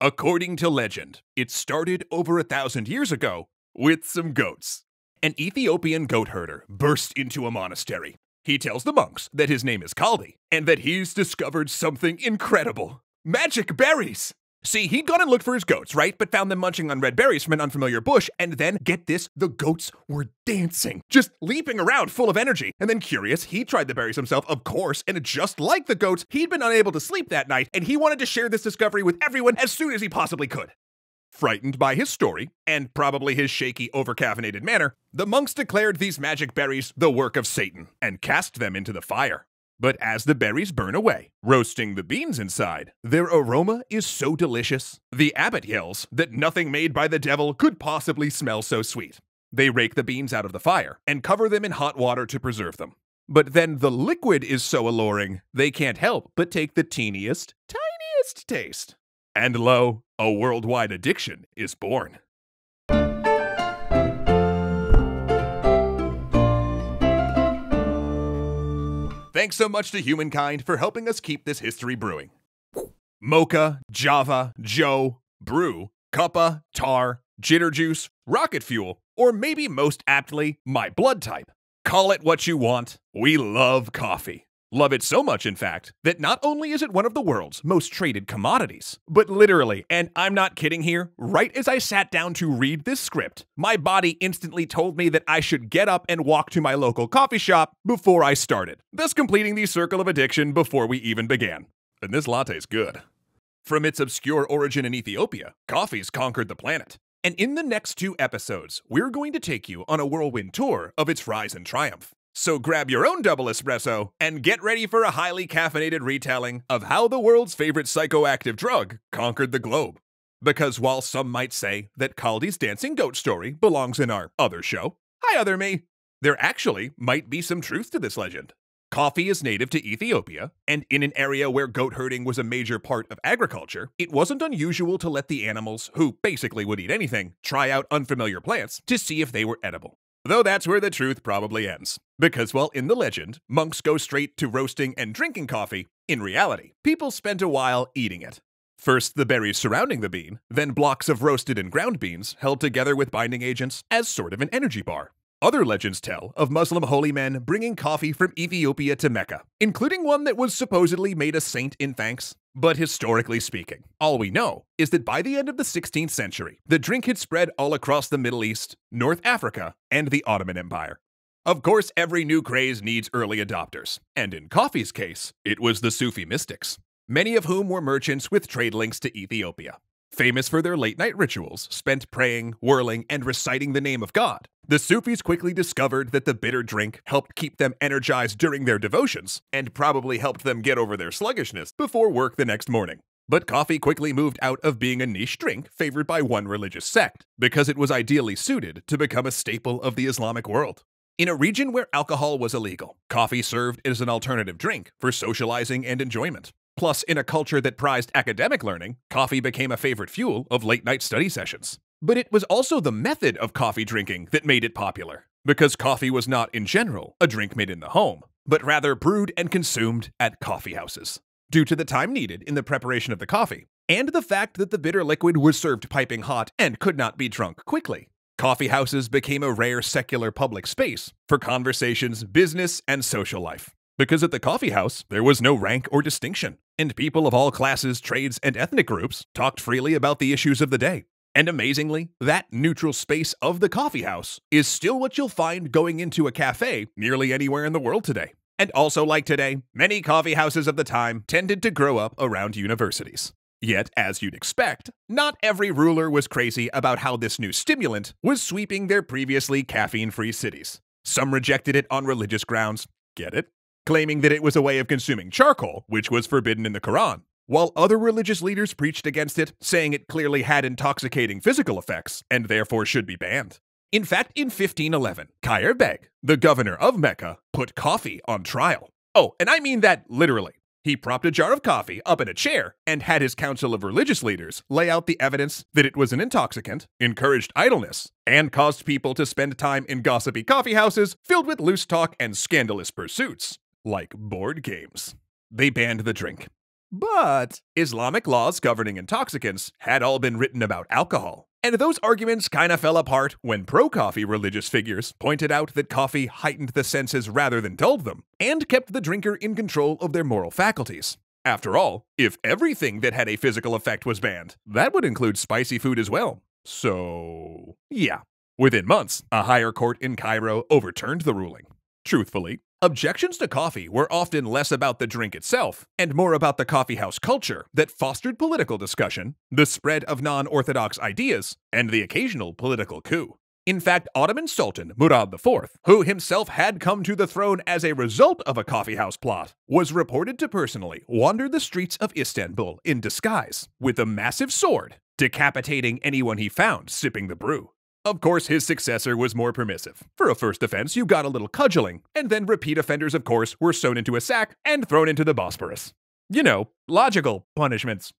According to legend, it started over 1,000 years ago with some goats. An Ethiopian goat herder burst into a monastery. He tells the monks that his name is Kaldi and that he's discovered something incredible. Magic berries! See, he'd gone and looked for his goats, right? But found them munching on red berries from an unfamiliar bush, and then, get this, the goats were dancing, just leaping around full of energy. And then curious, he tried the berries himself, of course, and just like the goats, he'd been unable to sleep that night, and he wanted to share this discovery with everyone as soon as he possibly could. Frightened by his story, and probably his shaky, over-caffeinated manner, the monks declared these magic berries the work of Satan, and cast them into the fire. But as the berries burn away, roasting the beans inside, their aroma is so delicious, the abbot yells that nothing made by the devil could possibly smell so sweet. They rake the beans out of the fire and cover them in hot water to preserve them. But then the liquid is so alluring, they can't help but take the tiniest taste. And lo, a worldwide addiction is born. Thanks so much to humankind for helping us keep this history brewing. Mocha, Java, Joe, Brew, Cuppa, Tar, Jitter Juice, Rocket Fuel, or maybe most aptly, my blood type. Call it what you want, we love coffee. Love it so much, in fact, that not only is it one of the world's most traded commodities, but literally, and I'm not kidding here, right as I sat down to read this script, my body instantly told me that I should get up and walk to my local coffee shop before I started, thus completing the circle of addiction before we even began. And this latte's good. From its obscure origin in Ethiopia, coffee's conquered the planet. And in the next 2 episodes, we're going to take you on a whirlwind tour of its rise and triumph. So grab your own double espresso and get ready for a highly caffeinated retelling of how the world's favorite psychoactive drug conquered the globe. Because while some might say that Kaldi's dancing goat story belongs in our other show, hi other me, there actually might be some truth to this legend. Coffee is native to Ethiopia, and in an area where goat herding was a major part of agriculture, it wasn't unusual to let the animals, who basically would eat anything, try out unfamiliar plants to see if they were edible. Though that's where the truth probably ends. Because while in the legend, monks go straight to roasting and drinking coffee, in reality, people spent a while eating it. First the berries surrounding the bean, then blocks of roasted and ground beans held together with binding agents as sort of an energy bar. Other legends tell of Muslim holy men bringing coffee from Ethiopia to Mecca, including one that was supposedly made a saint in thanks. But historically speaking, all we know is that by the end of the 16th century, the drink had spread all across the Middle East, North Africa, and the Ottoman Empire. Of course, every new craze needs early adopters, and in coffee's case, it was the Sufi mystics, many of whom were merchants with trade links to Ethiopia. Famous for their late-night rituals, spent praying, whirling, and reciting the name of God, the Sufis quickly discovered that the bitter drink helped keep them energized during their devotions, and probably helped them get over their sluggishness before work the next morning. But coffee quickly moved out of being a niche drink favored by one religious sect, because it was ideally suited to become a staple of the Islamic world. In a region where alcohol was illegal, coffee served as an alternative drink for socializing and enjoyment. Plus, in a culture that prized academic learning, coffee became a favorite fuel of late-night study sessions. But it was also the method of coffee drinking that made it popular, because coffee was not, in general, a drink made in the home, but rather brewed and consumed at coffeehouses. Due to the time needed in the preparation of the coffee, and the fact that the bitter liquid was served piping hot and could not be drunk quickly, coffeehouses became a rare secular public space for conversations, business, and social life. Because at the coffeehouse, there was no rank or distinction, and people of all classes, trades, and ethnic groups talked freely about the issues of the day. And amazingly, that neutral space of the coffeehouse is still what you'll find going into a cafe nearly anywhere in the world today. And also like today, many coffeehouses of the time tended to grow up around universities. Yet, as you'd expect, not every ruler was crazy about how this new stimulant was sweeping their previously caffeine-free cities. Some rejected it on religious grounds, get it? Claiming that it was a way of consuming charcoal, which was forbidden in the Quran, while other religious leaders preached against it, saying it clearly had intoxicating physical effects and therefore should be banned. In fact, in 1511, Khair Beg, the governor of Mecca, put coffee on trial. Oh, and I mean that literally. He propped a jar of coffee up in a chair and had his council of religious leaders lay out the evidence that it was an intoxicant, encouraged idleness, and caused people to spend time in gossipy coffeehouses filled with loose talk and scandalous pursuits, like board games. They banned the drink. But Islamic laws governing intoxicants had all been written about alcohol. And those arguments kinda fell apart when pro-coffee religious figures pointed out that coffee heightened the senses rather than dulled them, and kept the drinker in control of their moral faculties. After all, if everything that had a physical effect was banned, that would include spicy food as well. So, yeah. Within months, a higher court in Cairo overturned the ruling. Truthfully, objections to coffee were often less about the drink itself and more about the coffeehouse culture that fostered political discussion, the spread of non-orthodox ideas, and the occasional political coup. In fact, Ottoman Sultan Murad IV, who himself had come to the throne as a result of a coffeehouse plot, was reported to personally wander the streets of Istanbul in disguise with a massive sword, decapitating anyone he found sipping the brew. Of course, his successor was more permissive. For a first offense, you got a little cudgeling, and then repeat offenders, of course, were sewn into a sack and thrown into the Bosporus. You know, logical punishments.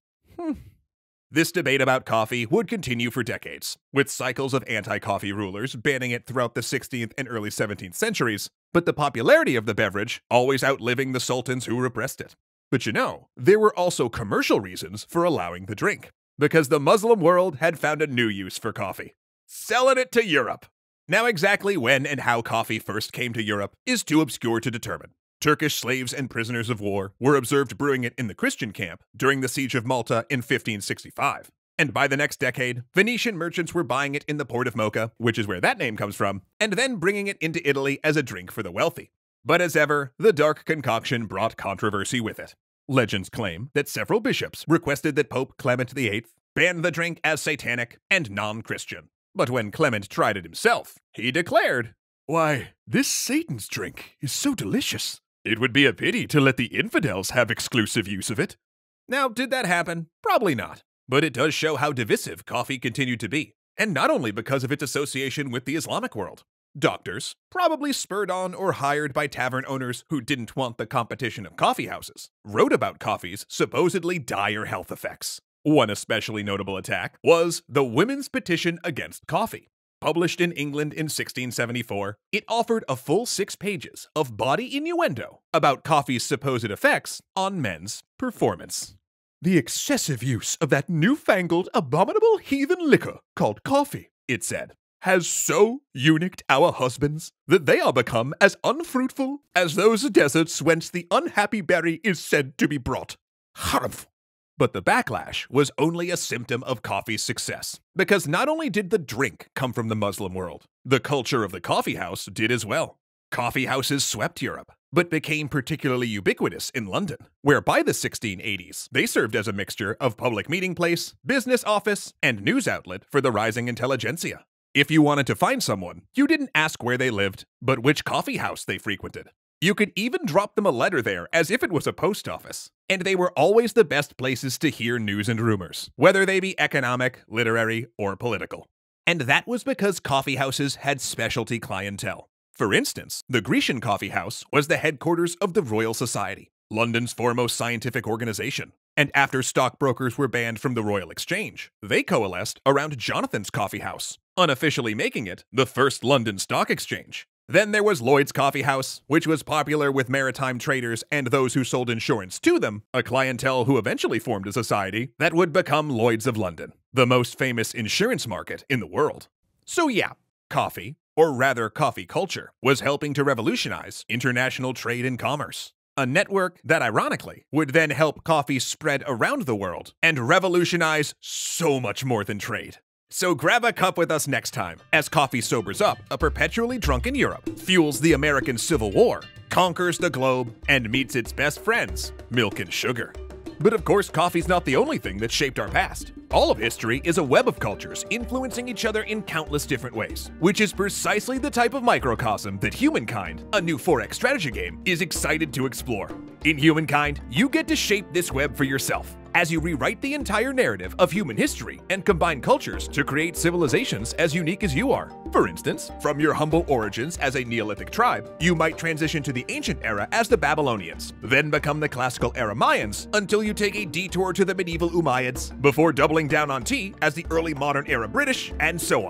This debate about coffee would continue for decades, with cycles of anti-coffee rulers banning it throughout the 16th and early 17th centuries, but the popularity of the beverage always outliving the sultans who repressed it. But you know, there were also commercial reasons for allowing the drink, because the Muslim world had found a new use for coffee: selling it to Europe. Now, exactly when and how coffee first came to Europe is too obscure to determine. Turkish slaves and prisoners of war were observed brewing it in the Christian camp during the Siege of Malta in 1565. And by the next decade, Venetian merchants were buying it in the port of Mocha, which is where that name comes from, and then bringing it into Italy as a drink for the wealthy. But as ever, the dark concoction brought controversy with it. Legends claim that several bishops requested that Pope Clement VIII ban the drink as satanic and non-Christian. But when Clement tried it himself, he declared, "Why, this Satan's drink is so delicious. It would be a pity to let the infidels have exclusive use of it." Now, did that happen? Probably not. But it does show how divisive coffee continued to be, and not only because of its association with the Islamic world. Doctors, probably spurred on or hired by tavern owners who didn't want the competition of coffee houses, wrote about coffee's supposedly dire health effects. One especially notable attack was the Women's Petition Against Coffee. Published in England in 1674, it offered a full 6 pages of body innuendo about coffee's supposed effects on men's performance. "The excessive use of that newfangled, abominable heathen liquor called coffee," it said, "has so eunuched our husbands that they are become as unfruitful as those deserts whence the unhappy berry is said to be brought. Harumph." But the backlash was only a symptom of coffee's success, because not only did the drink come from the Muslim world, the culture of the coffeehouse did as well. Coffeehouses swept Europe, but became particularly ubiquitous in London, where by the 1680s, they served as a mixture of public meeting place, business office, and news outlet for the rising intelligentsia. If you wanted to find someone, you didn't ask where they lived, but which coffeehouse they frequented. You could even drop them a letter there as if it was a post office. And they were always the best places to hear news and rumors, whether they be economic, literary, or political. And that was because coffeehouses had specialty clientele. For instance, the Grecian Coffee House was the headquarters of the Royal Society, London's foremost scientific organization. And after stockbrokers were banned from the Royal Exchange, they coalesced around Jonathan's Coffee House, unofficially making it the first London Stock Exchange. Then there was Lloyd's Coffee House, which was popular with maritime traders and those who sold insurance to them, a clientele who eventually formed a society that would become Lloyd's of London, the most famous insurance market in the world. So yeah, coffee, or rather coffee culture, was helping to revolutionize international trade and commerce. A network that, ironically, would then help coffee spread around the world and revolutionize so much more than trade. So grab a cup with us next time, as coffee sobers up a perpetually drunken Europe, fuels the American Civil War, conquers the globe, and meets its best friends, milk and sugar. But of course, coffee's not the only thing that shaped our past. All of history is a web of cultures influencing each other in countless different ways, which is precisely the type of microcosm that Humankind, a new 4X strategy game, is excited to explore. In Humankind, you get to shape this web for yourself, as you rewrite the entire narrative of human history and combine cultures to create civilizations as unique as you are. For instance, from your humble origins as a Neolithic tribe, you might transition to the ancient era as the Babylonians, then become the classical era Mayans until you take a detour to the medieval Umayyads, before doubling down on tea as the early modern era British, and so on.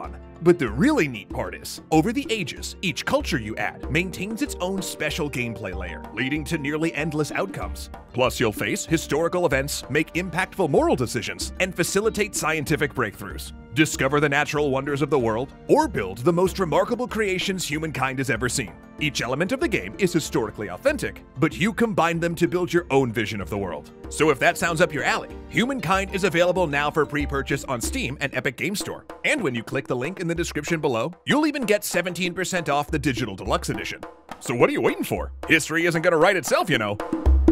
But the really neat part is, over the ages, each culture you add maintains its own special gameplay layer, leading to nearly endless outcomes. Plus, you'll face historical events, make impactful moral decisions, and facilitate scientific breakthroughs. Discover the natural wonders of the world, or build the most remarkable creations humankind has ever seen. Each element of the game is historically authentic, but you combine them to build your own vision of the world. So if that sounds up your alley, Humankind is available now for pre-purchase on Steam and Epic Games Store. And when you click the link in the description below, you'll even get 17% off the digital deluxe edition. So what are you waiting for? History isn't gonna write itself, you know.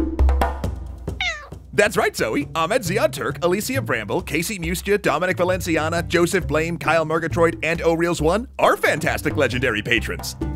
That's right, Zoe. Ahmed Ziad Turk, Alicia Bramble, Casey Mustia, Dominic Valenciana, Joseph Blame, Kyle Murgatroyd, and O'Reels1 are fantastic legendary patrons.